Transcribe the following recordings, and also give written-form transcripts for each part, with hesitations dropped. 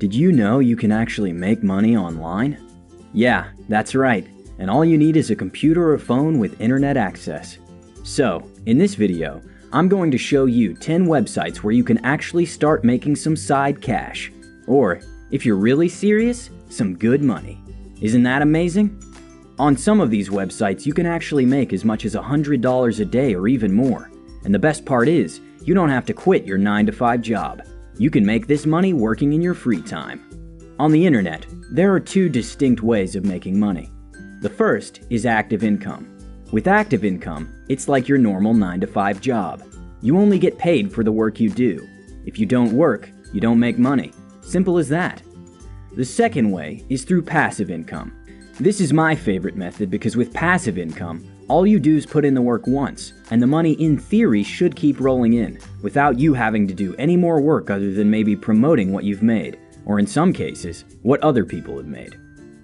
Did you know you can actually make money online? Yeah, that's right, and all you need is a computer or phone with internet access. So, in this video, I'm going to show you 10 websites where you can actually start making some side cash. Or, if you're really serious, some good money. Isn't that amazing? On some of these websites, you can actually make as much as $100 a day or even more. And the best part is, you don't have to quit your 9-to-5 job. You can make this money working in your free time. On the internet, there are two distinct ways of making money. The first is active income. With active income, it's like your normal 9-to-5 job. You only get paid for the work you do. If you don't work, you don't make money. Simple as that. The second way is through passive income. This is my favorite method because with passive income, all you do is put in the work once, and the money in theory should keep rolling in, without you having to do any more work other than maybe promoting what you've made, or in some cases, what other people have made.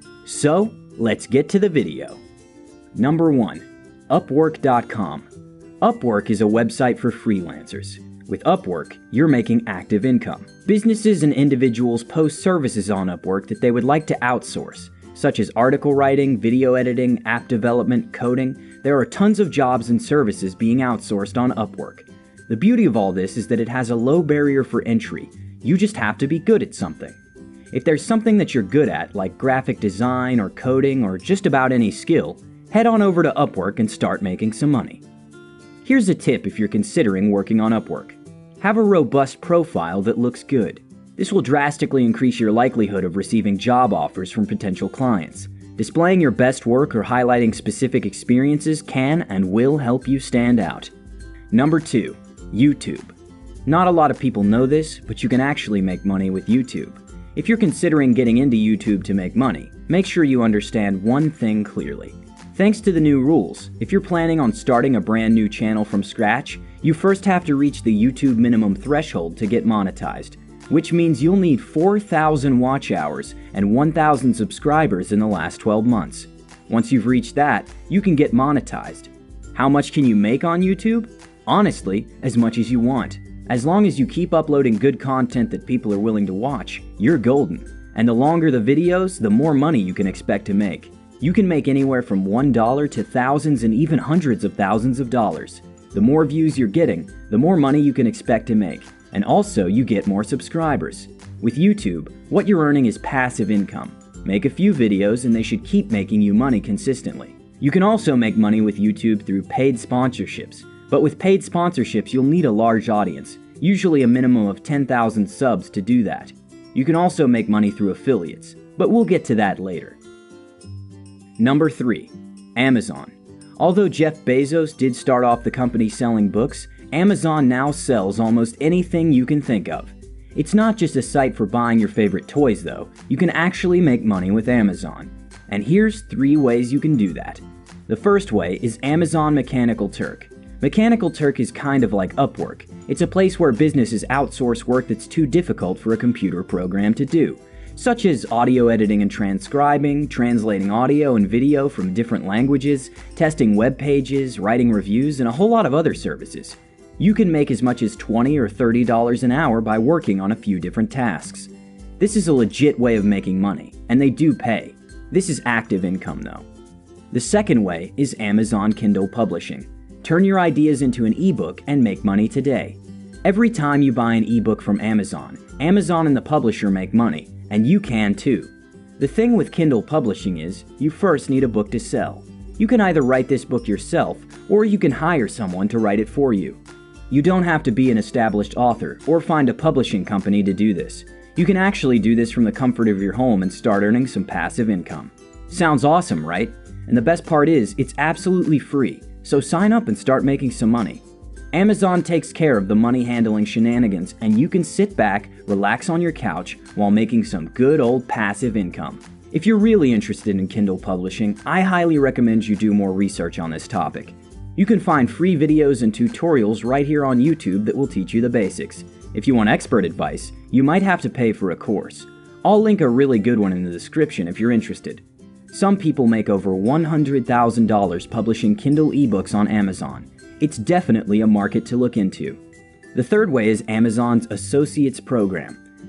So, let's get to the video. Number 1. Upwork.com. Upwork is a website for freelancers. With Upwork, you're making active income. Businesses and individuals post services on Upwork that they would like to outsource, such as article writing, video editing, app development, coding. There are tons of jobs and services being outsourced on Upwork. The beauty of all this is that it has a low barrier for entry. You just have to be good at something. If there's something that you're good at, like graphic design or coding or just about any skill, head on over to Upwork and start making some money. Here's a tip if you're considering working on Upwork. Have a robust profile that looks good. This will drastically increase your likelihood of receiving job offers from potential clients. Displaying your best work or highlighting specific experiences can and will help you stand out. Number 2. YouTube. Not a lot of people know this, but you can actually make money with YouTube. If you're considering getting into YouTube to make money, make sure you understand one thing clearly. Thanks to the new rules, if you're planning on starting a brand new channel from scratch, you first have to reach the YouTube minimum threshold to get monetized, which means you'll need 4,000 watch hours and 1,000 subscribers in the last 12 months. Once you've reached that, you can get monetized. How much can you make on YouTube? Honestly, as much as you want. As long as you keep uploading good content that people are willing to watch, you're golden. And the longer the videos, the more money you can expect to make. You can make anywhere from $1 to thousands and even hundreds of thousands of dollars. The more views you're getting, the more money you can expect to make. And also, you get more subscribers. With YouTube, what you're earning is passive income. Make a few videos and they should keep making you money consistently. You can also make money with YouTube through paid sponsorships. But with paid sponsorships, you'll need a large audience, usually a minimum of 10,000 subs to do that. You can also make money through affiliates, but we'll get to that later. Number 3. Amazon. Although Jeff Bezos did start off the company selling books, Amazon now sells almost anything you can think of. It's not just a site for buying your favorite toys though, you can actually make money with Amazon. And here's 3 ways you can do that. The first way is Amazon Mechanical Turk. Mechanical Turk is kind of like Upwork. It's a place where businesses outsource work that's too difficult for a computer program to do, such as audio editing and transcribing, translating audio and video from different languages, testing web pages, writing reviews, and a whole lot of other services. You can make as much as $20 or $30 an hour by working on a few different tasks. This is a legit way of making money, and they do pay. This is active income though. The second way is Amazon Kindle Publishing. Turn your ideas into an ebook and make money today. Every time you buy an ebook from Amazon, Amazon and the publisher make money, and you can too. The thing with Kindle Publishing is, you first need a book to sell. You can either write this book yourself, or you can hire someone to write it for you. You don't have to be an established author or find a publishing company to do this. You can actually do this from the comfort of your home and start earning some passive income. Sounds awesome, right? And the best part is, it's absolutely free, so sign up and start making some money. Amazon takes care of the money handling shenanigans, and you can sit back, relax on your couch while making some good old passive income. If you're really interested in Kindle publishing, I highly recommend you do more research on this topic. You can find free videos and tutorials right here on YouTube that will teach you the basics. If you want expert advice, you might have to pay for a course. I'll link a really good one in the description if you're interested. Some people make over $100,000 publishing Kindle ebooks on Amazon. It's definitely a market to look into. The third way is Amazon's Associates Program.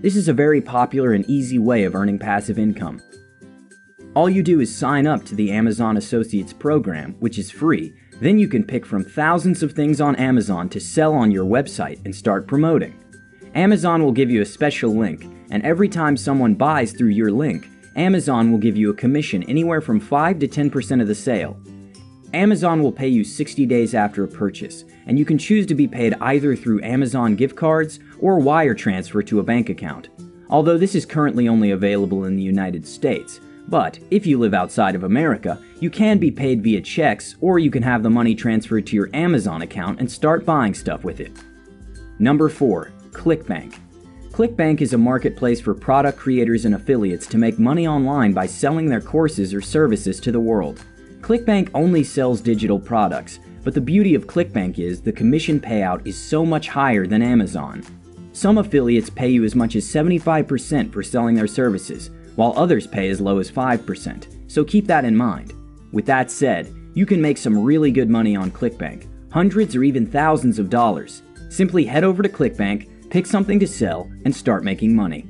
This is a very popular and easy way of earning passive income. All you do is sign up to the Amazon Associates program, which is free. Then you can pick from thousands of things on Amazon to sell on your website and start promoting. Amazon will give you a special link, and every time someone buys through your link, Amazon will give you a commission anywhere from 5 to 10% of the sale. Amazon will pay you 60 days after a purchase, and you can choose to be paid either through Amazon gift cards or wire transfer to a bank account. Although this is currently only available in the United States, but if you live outside of America, you can be paid via checks, or you can have the money transferred to your Amazon account and start buying stuff with it. Number 4. ClickBank. ClickBank is a marketplace for product creators and affiliates to make money online by selling their courses or services to the world. ClickBank only sells digital products, but the beauty of ClickBank is the commission payout is so much higher than Amazon. Some affiliates pay you as much as 75% for selling their services, while others pay as low as 5%, so keep that in mind. With that said, you can make some really good money on ClickBank, hundreds or even thousands of dollars. Simply head over to ClickBank, pick something to sell, and start making money.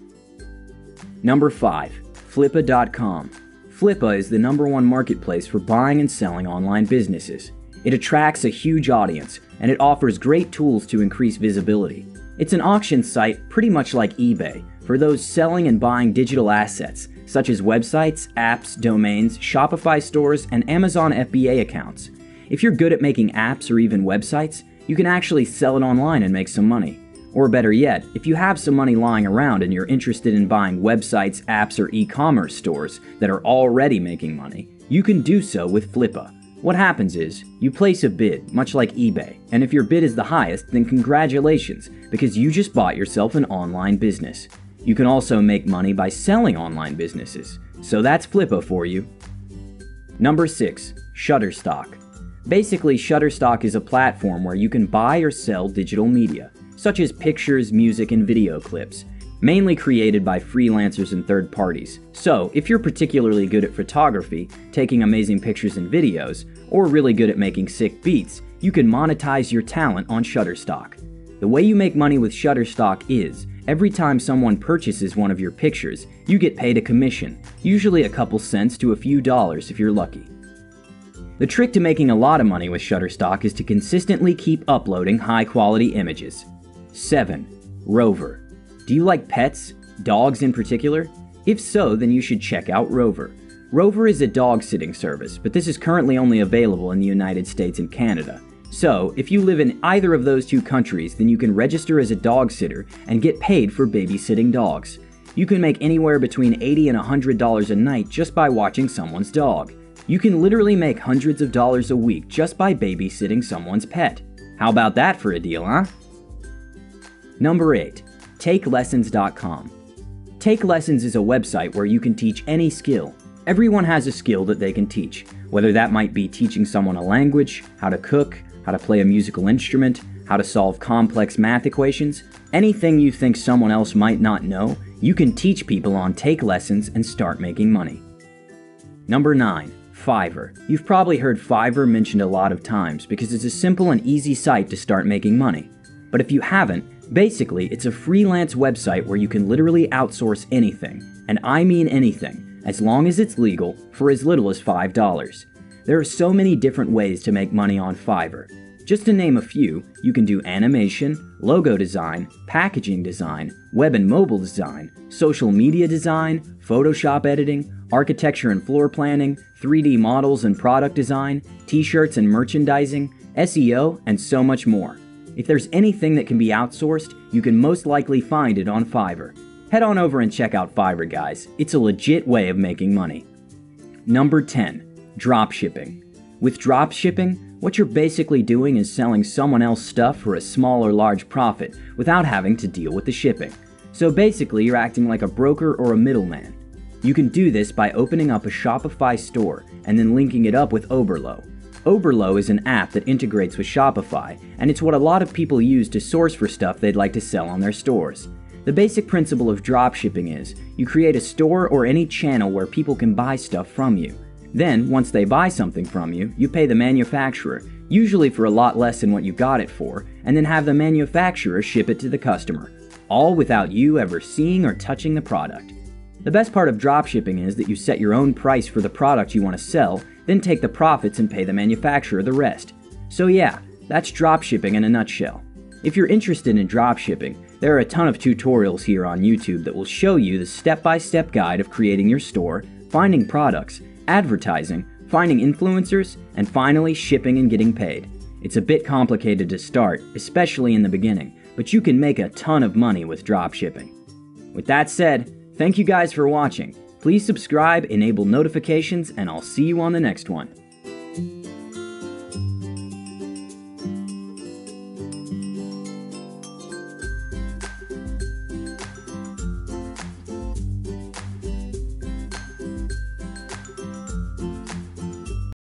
Number 5. Flippa.com. Flippa is the #1 marketplace for buying and selling online businesses. It attracts a huge audience, and it offers great tools to increase visibility. It's an auction site pretty much like eBay, for those selling and buying digital assets, such as websites, apps, domains, Shopify stores, and Amazon FBA accounts. If you're good at making apps or even websites, you can actually sell it online and make some money. Or better yet, if you have some money lying around and you're interested in buying websites, apps, or e-commerce stores that are already making money, you can do so with Flippa. What happens is, you place a bid, much like eBay, and if your bid is the highest, then congratulations, because you just bought yourself an online business. You can also make money by selling online businesses, so that's Flippa for you. Number 6. Shutterstock. Basically, Shutterstock is a platform where you can buy or sell digital media, such as pictures, music, and video clips, mainly created by freelancers and third parties. So, if you're particularly good at photography, taking amazing pictures and videos, or really good at making sick beats, you can monetize your talent on Shutterstock. The way you make money with Shutterstock is, every time someone purchases one of your pictures, you get paid a commission, usually a couple cents to a few dollars if you're lucky. The trick to making a lot of money with Shutterstock is to consistently keep uploading high-quality images. 7. Rover. Do you like pets? Dogs in particular? If so, then you should check out Rover. Rover is a dog-sitting service, but this is currently only available in the United States and Canada. So, if you live in either of those two countries, then you can register as a dog sitter and get paid for babysitting dogs. You can make anywhere between $80 and $100 a night just by watching someone's dog. You can literally make hundreds of dollars a week just by babysitting someone's pet. How about that for a deal, huh? Number 8. TakeLessons.com. Take Lessons is a website where you can teach any skill. Everyone has a skill that they can teach, whether that might be teaching someone a language, how to cook, how to play a musical instrument, how to solve complex math equations. Anything you think someone else might not know, you can teach people on Take Lessons and start making money. Number 9. Fiverr. You've probably heard Fiverr mentioned a lot of times because it's a simple and easy site to start making money. But if you haven't, basically it's a freelance website where you can literally outsource anything, and I mean anything, as long as it's legal, for as little as $5. There are so many different ways to make money on Fiverr. Just to name a few, you can do animation, logo design, packaging design, web and mobile design, social media design, Photoshop editing, architecture and floor planning, 3D models and product design, t-shirts and merchandising, SEO, and so much more. If there's anything that can be outsourced, you can most likely find it on Fiverr. Head on over and check out Fiverr, guys. It's a legit way of making money. Number 10. Dropshipping. With dropshipping, what you're basically doing is selling someone else's stuff for a small or large profit without having to deal with the shipping. So basically, you're acting like a broker or a middleman. You can do this by opening up a Shopify store and then linking it up with Oberlo. Oberlo is an app that integrates with Shopify, and it's what a lot of people use to source for stuff they'd like to sell on their stores. The basic principle of dropshipping is, you create a store or any channel where people can buy stuff from you. Then, once they buy something from you, you pay the manufacturer, usually for a lot less than what you got it for, and then have the manufacturer ship it to the customer. all without you ever seeing or touching the product. The best part of dropshipping is that you set your own price for the product you want to sell, then take the profits and pay the manufacturer the rest. So yeah, that's dropshipping in a nutshell. If you're interested in dropshipping, there are a ton of tutorials here on YouTube that will show you the step-by-step guide of creating your store, finding products, advertising, finding influencers, and finally shipping and getting paid. It's a bit complicated to start, especially in the beginning, but you can make a ton of money with dropshipping. With that said, thank you guys for watching. Please subscribe, enable notifications, and I'll see you on the next one.